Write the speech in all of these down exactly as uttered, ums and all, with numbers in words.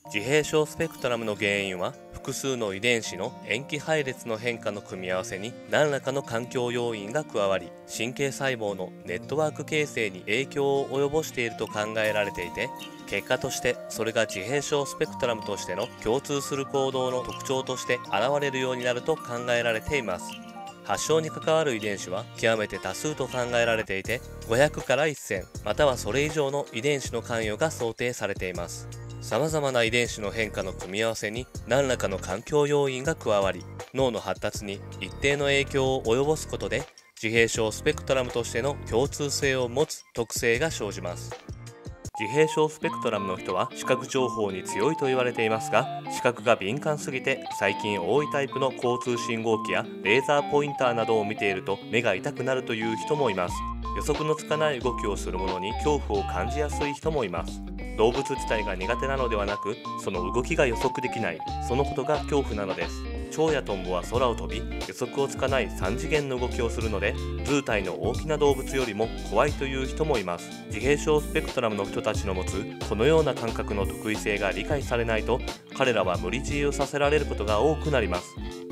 自閉症スペクトラムの原因は複数の遺伝子の塩基配列の変化の組み合わせに何らかの環境要因が加わり、神経細胞のネットワーク形成に影響を及ぼしていると考えられていて、結果としてそれが自閉症スペクトラムとしての共通する行動の特徴として現れるようになると考えられています。発症に関わる遺伝子は極めて多数と考えられていて、ごひゃくからせんまたはそれ以上の遺伝子の関与が想定されています。様々な遺伝子の変化の組み合わせに何らかの環境要因が加わり、脳の発達に一定の影響を及ぼすことで自閉症スペクトラムとしての共通性を持つ特性が生じます。自閉症スペクトラムの人は視覚情報に強いと言われていますが、視覚が敏感すぎて最近多いタイプの交通信号機やレーザーポインターなどを見ていると目が痛くなるという人もいます。予測のつかない動きをするものに恐怖を感じやすい人もいます。動物自体が苦手なのではなく、その動きが予測できない、そのことが恐怖なのです。蝶やトンボは空を飛び、予測をつかないさん次元の動きをするので、図体の大きな動物よりも怖いという人もいます。自閉症スペクトラムの人たちの持つこのような感覚の特異性が理解されないと、彼らは無理強いをさせられることが多くなります。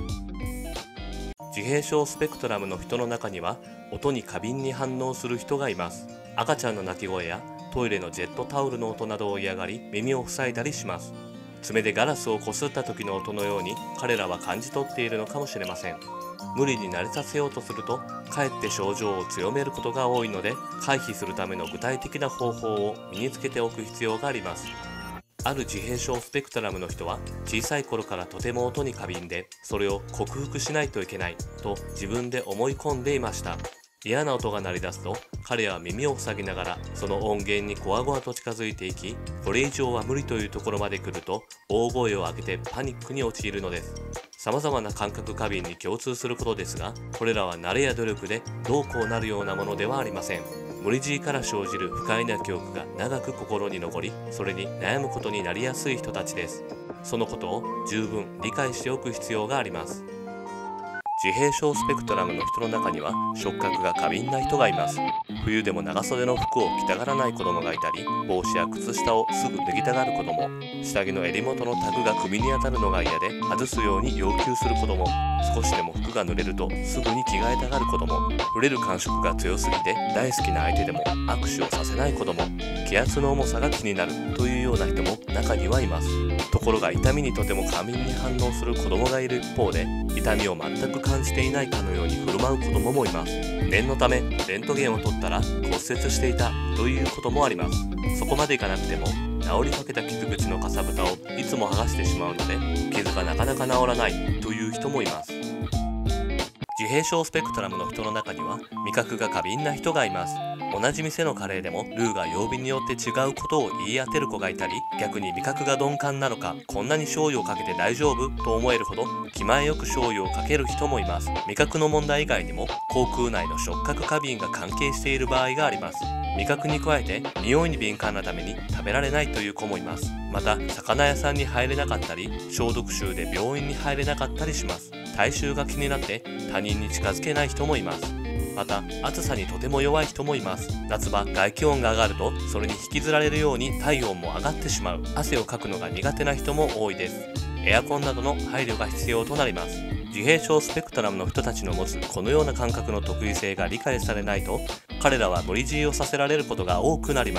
自閉症スペクトラムの人の中には音に過敏に反応する人がいます。赤ちゃんの泣き声やトイレのジェットタオルの音などを嫌がり、耳を塞いだりします。爪でガラスをこすった時の音のように彼らは感じ取っているのかもしれません。無理に慣れさせようとするとかえって症状を強めることが多いので、回避するための具体的な方法を身につけておく必要があります。ある自閉症スペクトラムの人は小さい頃からとても音に過敏で、それを克服しないといけないと自分で思い込んでいました。嫌な音が鳴り出すと彼は耳を塞ぎながらその音源にこわごわと近づいていき、これ以上は無理というところまで来ると大声を上げてパニックに陥るのです。様々な感覚過敏に共通することですが、これらは慣れや努力でどうこうなるようなものではありません。無理強いから生じる不快な記憶が長く心に残り、それに悩むことになりやすい人たちです。そのことを十分理解しておく必要があります。自閉症スペクトラムの人の中には触覚が過敏な人がいます。冬でも長袖の服を着たがらない子供がいたり、帽子や靴下をすぐ脱ぎたがる子供、下着の襟元のタグが首に当たるのが嫌で外すように要求する子供、少しでも服が濡れるとすぐに着替えたがる子供、触れる感触が強すぎて大好きな相手でも握手をさせない子供、気圧の重さが気になるというような人も中にはいます。ところが痛みにとても過敏に反応する子供がいる一方で、痛みを全く感じていないかのように振る舞う子供もいます。念のためレントゲンを取ったら骨折していたということもあります。そこまでいかなくても治りかけた傷口のかさぶたをいつも剥がしてしまうので、傷がなかなか治らないという人もいます。自閉症スペクトラムの人の中には味覚が過敏な人がいます。同じ店のカレーでもルーが曜日によって違うことを言い当てる子がいたり、逆に味覚が鈍感なのかこんなに醤油をかけて大丈夫と思えるほど気前よく醤油をかける人もいます。味覚の問題以外にも口腔内の触覚過敏が関係している場合があります。味覚に加えて匂いに敏感なために食べられないという子もいます。また魚屋さんに入れなかったり、消毒臭で病院に入れなかったりします。体臭が気になって他人に近づけない人もいます。また暑さにとても弱い人もいます。夏場外気温が上がるとそれに引きずられるように体温も上がってしまう。汗をかくのが苦手な人も多いです。エアコンなどの配慮が必要となります。自閉症スペクトラムの人たちの持つこのような感覚の特異性が理解されないと、彼らは無理強いをさせられることが多くなります。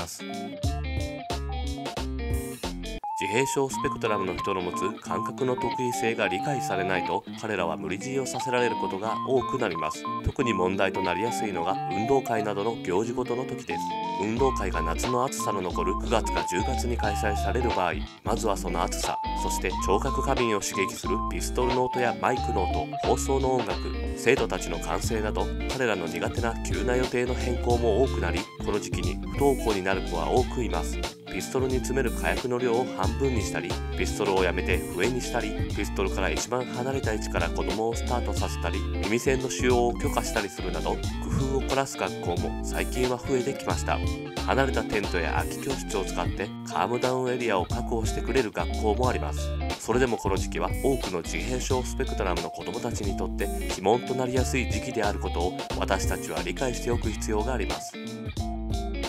自閉症スペクトラムの人の持つ感覚の特異性が理解されないと、彼らは無理強いをさせられることが多くなります。特に問題となりやすいのが運動会などの行事ごとの時です。運動会が夏の暑さの残るくがつかじゅうがつに開催される場合、まずはその暑さ、そして聴覚過敏を刺激するピストルの音やマイクの音、放送の音楽、生徒たちの歓声など彼らの苦手な急な予定の変更も多くなり、この時期に不登校になる子は多くいます。ピストルに詰める火薬の量を半分にしたり、ピストルをやめて笛にしたり、ピストルから一番離れた位置から子供をスタートさせたり、耳栓の使用を許可したりするなど工夫を凝らす学校も最近は増えてきました。離れたテントや空き教室を使ってカームダウンエリアを確保してくれる学校もあります。それでもこの時期は多くの自閉症スペクトラムの子供たちにとって鬼門となりやすい時期であることを私たちは理解しておく必要があります。自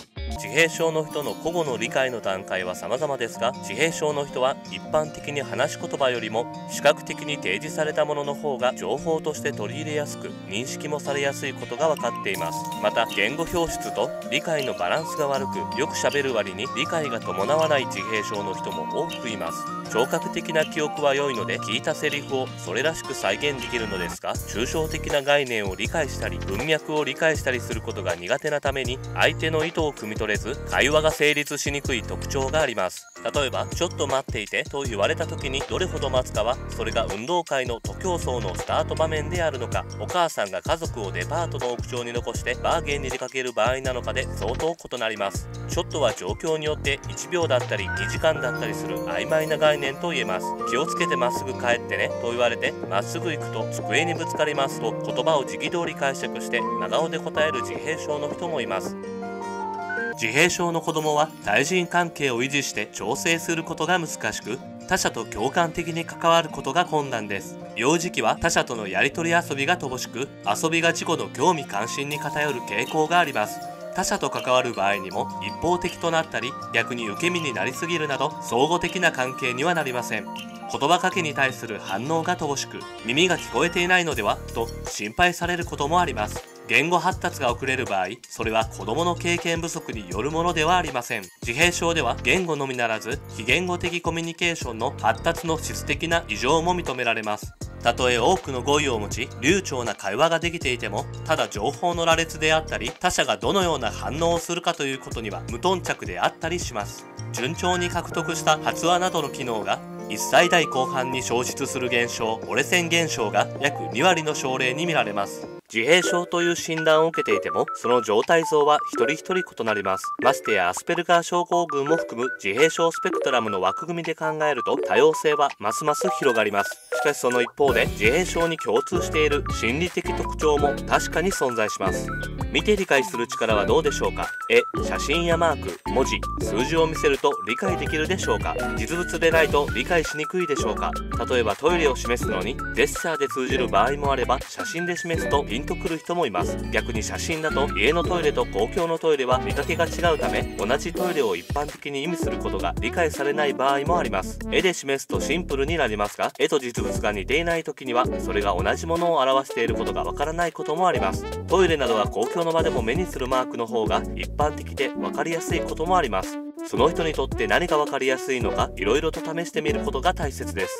自閉症の人の個々の理解の段階は様々ですが、自閉症の人は一般的に話し言葉よりも視覚的に提示されたものの方が情報として取り入れやすく、認識もされやすいことが分かっています。また言語表出と理解のバランスが悪く、よく喋る割に理解が伴わない自閉症の人も多くいます。聴覚的な記憶は良いので、聞いたセリフをそれらしく再現できるのですが、抽象的な概念を理解したり文脈を理解したりすることが苦手なために、相手の意図を汲み取れず会話が成立しにくい特徴があります。例えばちょっと待っていてと言われた時に、どれほど待つかはそれが運動会の徒競走のスタート場面であるのか、お母さんが家族をデパートの屋上に残してバーゲンに出かける場合なのかで相当異なります。ちょっとは状況によっていちびょうだったりにじかんだったりする曖昧な概念と言えます。気をつけてまっすぐ帰ってねと言われて、まっすぐ行くと机にぶつかりますと言葉を時期通り解釈して真顔で答える自閉症の人もいます。自閉症の子供は対人関係を維持して調整することが難しく、他者と共感的に関わることが困難です。幼児期は他者とのやり取り遊びが乏しく、遊びが自己の興味関心に偏る傾向があります。他者と関わる場合にも一方的となったり、逆に受け身になりすぎるなど相互的な関係にはなりません。言葉かけに対する反応が乏しく、耳が聞こえていないのではと心配されることもあります。言語発達が遅れる場合、それは子供の経験不足によるものではありません。自閉症では言語のみならず非言語的コミュニケーションの発達の質的な異常も認められます。たとえ多くの語彙を持ち流暢な会話ができていても、ただ情報の羅列であったり他者がどのような反応をするかということには無頓着であったりします。順調に獲得した発話などの機能がいっさい代後半に消失する現象、折れ線現象が約にわりの症例に見られます。自閉症という診断を受けていても、その状態像は一人一人異なります。ましてやアスペルガー症候群も含む自閉症スペクトラムの枠組みで考えると、多様性はますます広がります。しかしその一方で、自閉症に共通している心理的特徴も確かに存在します。見て理解する力はどうでしょうか。絵、写真やマーク、文字、数字を見せると理解できるでしょうか。実物でないと理解しにくいでしょうか。例えばトイレを示すのにジェスチャーで通じる場合もあれば、写真で示すとピンとくる人もいます。逆に写真だと家のトイレと公共のトイレは見かけが違うため、同じトイレを一般的に意味することが理解されない場合もあります。絵で示すとシンプルになりますが、絵と実物が似ていない時にはそれが同じものを表していることがわからないこともあります。トイレなどは公共の場でも目にするマークの方が一般的で分かりやすいこともあります。その人にとって何が分かりやすいのか、いろいろと試してみることが大切です。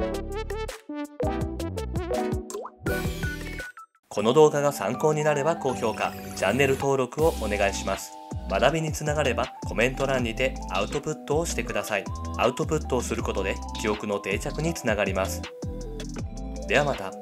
この動画が参考になれば高評価、チャンネル登録をお願いします。学びにつながればコメント欄にてアウトプットをしてください。アウトプットをすることで記憶の定着につながります。ではまた。